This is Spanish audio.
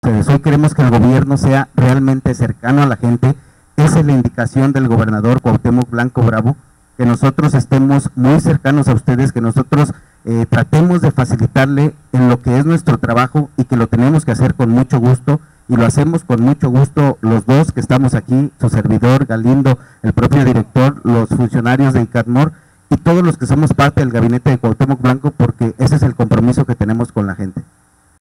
ustedes. Hoy queremos que el gobierno sea realmente cercano a la gente. Esa es la indicación del gobernador Cuauhtémoc Blanco Bravo, que nosotros estemos muy cercanos a ustedes, que nosotros tratemos de facilitarle en lo que es nuestro trabajo y que lo tenemos que hacer con mucho gusto, y lo hacemos con mucho gusto los dos que estamos aquí, su servidor Galindo, el propio director, los funcionarios de ICATMOR y todos los que somos parte del gabinete de Cuauhtémoc Blanco, porque ese es el compromiso que tenemos con la gente.